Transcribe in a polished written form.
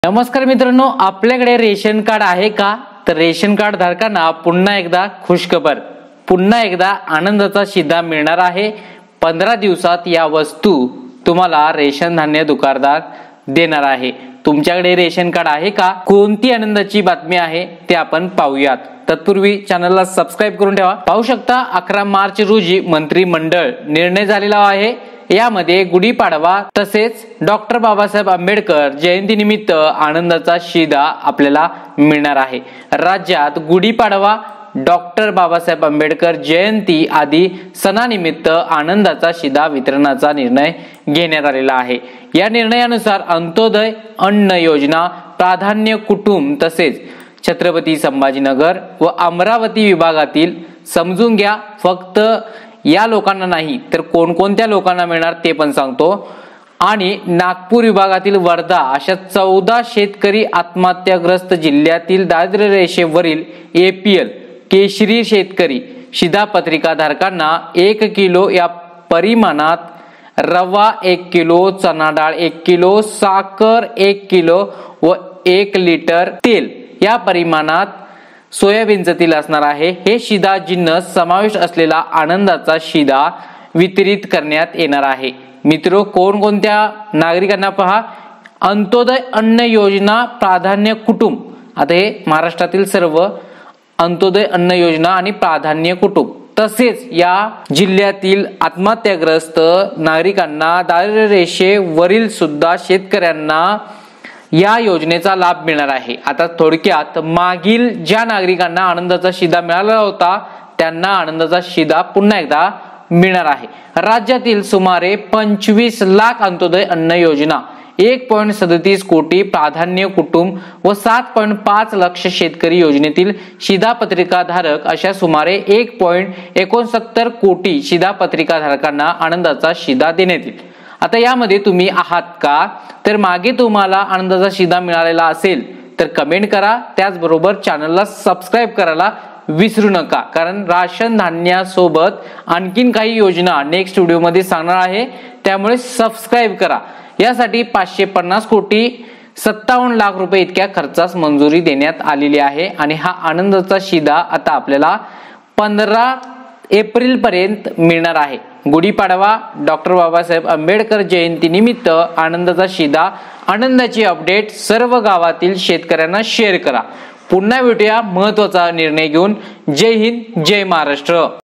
नमस्कार मित्रांनो, आपल्याकडे रेशन कार्ड आहे का? तर रेशन कार्ड धारकांना पुन्हा एकदा खुशखबर, पुन्हा एकदा आनंदाचा शिधा मिळणार आहे। 15 दिवसात या वस्तू तुम्हाला रेशन धान्य दुकानदार देणार आहे। तुमच्याकडे रेशन कार्ड आहे का? कोणती आनंदाची बातमी आहे ते आपण पाहूयात। तत्पूर्वी चॅनलला सबस्क्राइब करून ठेवा। पाहू शकता 11 मार्च रोजी मंत्रिमंडळ निर्णय झालेला आहे। यामध्ये गुढीपाडवा तसेच डॉक्टर बाबासाहेब आंबेडकर जयंतीनिमित्त आनंदाचा शिधा आपल्याला मिळणार आहे। राज्यात गुढीपाडवा, डॉक्टर बाबासाहेब आंबेडकर जयंती आदी सणानिमित्त आनंदाचा शिधा वितरणाचा निर्णय घेण्यात आलेला आहे। या निर्णयानुसार अंत्योदय अन्न योजना, प्राधान्य कुटुंब तसेच छत्रपती संभाजीनगर व अमरावती विभागातील समजून घ्या, फक्त या लोकांना नाही तर कोणकोणत्या लोकांना मिळणार ते पण सांगतो। आणि नागपूर विभागातील वर्धा अशा 14 शेतकरी आत्महत्याग्रस्त जिल्ह्यातील दारिद्र्य रेषेवरील APL केशरी शेतकरी शिधापत्रिका धारकांना 1 किलो या परिमाणात रवा, 1 किलो चणा डाळ, 1 किलो साखर, 1 किलो व 1 लिटर तेल या परिमाणात सोयाबीनचं तेल असणार आहे। हे शिधा जिन्नस समावेश असलेला आनंदाचा शिधा वितरित करण्यात येणार आहे। मित्रो, कोणकोणत्या नागरिकांना पहा, अंत्योदय अन्न योजना, प्राधान्य कुटुंब, आता हे महाराष्ट्रातील सर्व अंत्योदय अन्न योजना आणि प्राधान्य कुटुंब तसेच या जिल्ह्यातील आत्महत्याग्रस्त नागरिकांना, दारिद्र्य रेषेवरील सुद्धा शेतकऱ्यांना या योजनेचा लाभ मिळणार आहे। आता थोडक्यात मागील ज्या नागरिकांना आनंदाचा शिधा मिळाला होता त्यांना आनंदाचा शिधा पुन्हा एकदा मिळणार आहे। राज्यातील सुमारे 25 लाख अंत्योदय अन्न योजना, 1.37 कोटी प्राधान्य कुटुंब व 7.5 लाख शेतकरी योजनेतील शिधापत्रिका धारक अशा सुमारे 1.69 कोटी शिधापत्रिका धारकांना आनंदाचा शिधा देण्यात येईल। आता यामध्ये तुम्ही आहात का? तर मागे तुम्हाला आनंदाचा शिधा मिळालेला असेल तर कमेंट करा। त्याचबरोबर चॅनलला सबस्क्राइब करायला विसरू नका, कारण राशन धान्यासोबत आणखीन काही योजना नेक्स्ट व्हिडिओमध्ये सांगणार आहे, त्यामुळे सबस्क्राइब करा। यासाठी 550 कोटी 57 लाख रुपये इतक्या खर्चास मंजुरी देण्यात आलेली आहे। आणि हा आनंदाचा शिधा आता आपल्याला 15 एप्रिल पर्यंत मिळणार आहे। गुढीपाडवा, डॉक्टर बाबासाहेब आंबेडकर जयंती निमित्त आनंदाचा शिधा, आनंदाची अपडेट सर्व गावातील शेतकऱ्यांना शेअर करा। पुन्हा भेटूया महत्त्वाचा निर्णय घेऊन। जय हिंद, जय महाराष्ट्र।